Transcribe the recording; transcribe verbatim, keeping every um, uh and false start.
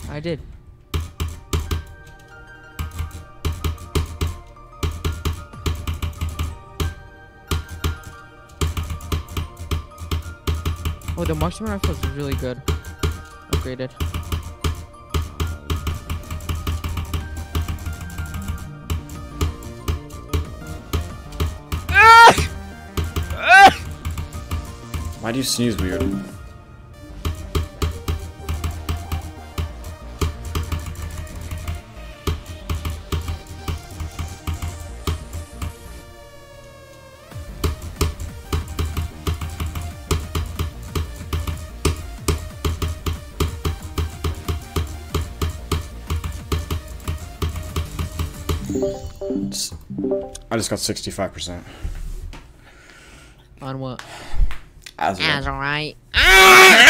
I did. Oh, the marksman rifle is really good. Upgraded. Why do you sneeze weird? I just got sixty-five percent. On what? Azurite. Azurite.